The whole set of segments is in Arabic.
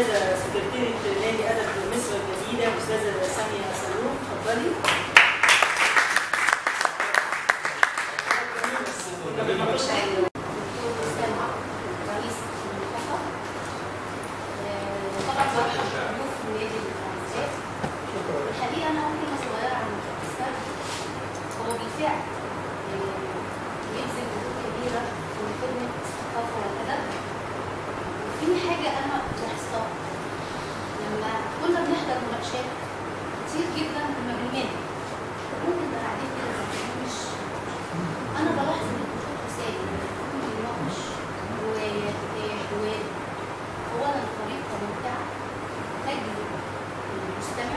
الاستاذه سكرتيره نادي ادب مصر الجديده الاستاذه ساميه سلوم، اتفضلي. الحقيقه انا اقول كلمه صغيره عن السرد. هو بالفعل يبذل جهود كبيره في خدمه الثقافه والادب. وفي حاجه انا لاحظتها لما كنا بنحضر مناقشات كتير جدا لما بنمل ممكن نبقى قاعدين كده مش انا بلاحظ ان الدكتور حسين لما بيناقش ويتجاوب اولا طريقه ممتعه تجذب المستمع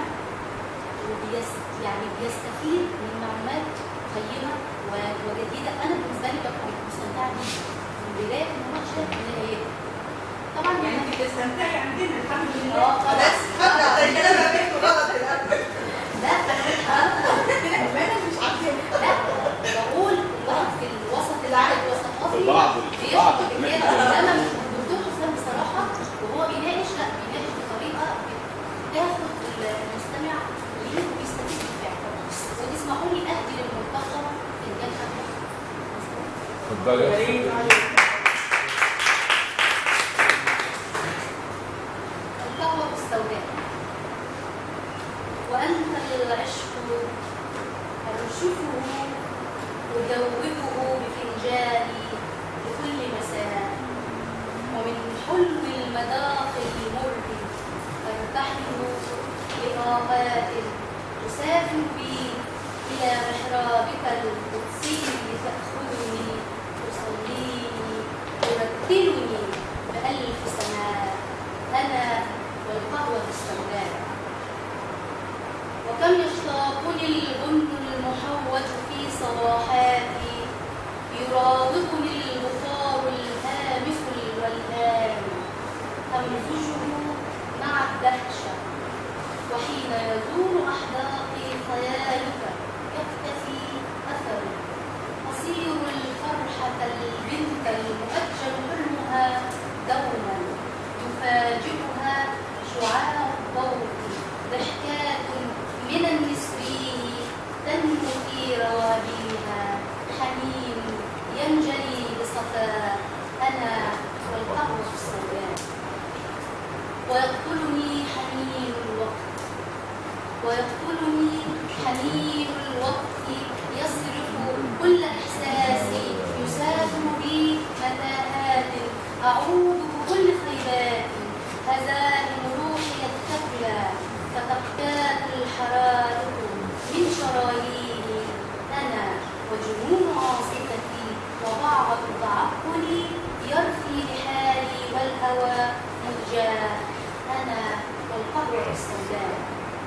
يعني بيستفيد من معلومات قيمه وجديده. انا بالنسبه لي ببقى مستمتعه بيها من بدايه المناقشه لنهايتها. طبعا يعني انت بتستمتعي عندنا الحمد لله. بس ده الكلام ده بيحكوا غلط لا انا مش عارفه. لا بقول الواحد في الوسط العدد والثقافي بيشرح كده، انما الدكتور حسام بصراحه وهو بيناقش لا بيناقش بطريقه تاخد المستمع ليه وبيستفيد بالفعل. وتسمحوا لي اهدي للملتقى فنجان قهوه. اتفضلي. القهوه السوداء. وأنت العشق أرشفه أجوبه بفنجاني لكل مساء، ومن حلو المذاق المر أرتحل لآهات تسافر بي إلى محرابك القدسي تأخذني تصليني ترتلني بألف سماء أنا والقهوة السوداء. وكم يشتاقني البن المحوج في صباحاتي، يراودني البخار الهامس الولهان، أمزجه مع الدهشة، وحين يزول أحداقي خيالك يختفي أثري، أصير الفرحة البنت المؤجل حلمها دوما، يفاجئها شعاع الضوء ضحكات من النسرين تنمو في روابيها، حنين ينجلي بصفاء أنا والقهوة السوداء. ويقتلني حنين الوقت، ويقتلني حنين الوقت يصرف كل إحساسي، يسافر بي متاهات أعود بكل خيباتي، هزائم روحي الثقلى فتقتات الحرائق من شراييني، أنا وجنون عاصفتي وبعض تعقلي يرثي لحالي والهوى مهجاه، أنا والقهوة السوداء.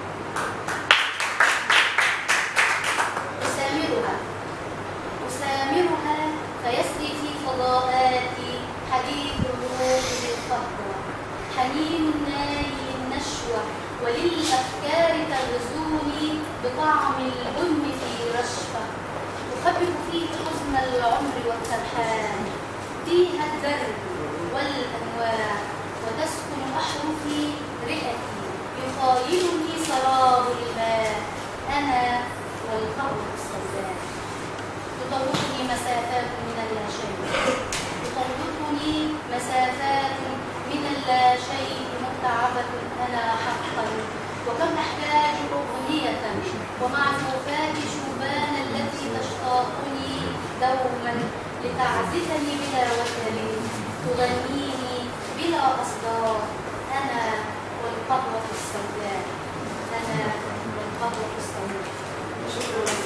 أسامرها فيسري في فضاءاتي حديث الروح بالقهوة، حنين الناي النشوة وللأفكار تغزوني بطعم البن في رشفة، أخبئ فيه حزن العمر والترحال، فيها الدرب والأنواع وتسكن أحرفي رئتي، يخايلني سراب الماء، أنا والقهوة السوداء. تطوقني مسافات من اللاشيء، تطوقني مسافات من اللاشيء متعبة أنا حقا، وكم أحتاج أغنية ومعزوفات شوبان التي تشتاقني دوما لتعزفني بلا وكل، تغنيني بلا أصدار، أنا والقهوة السوداء، أنا والقهوة السوداء. شكرا.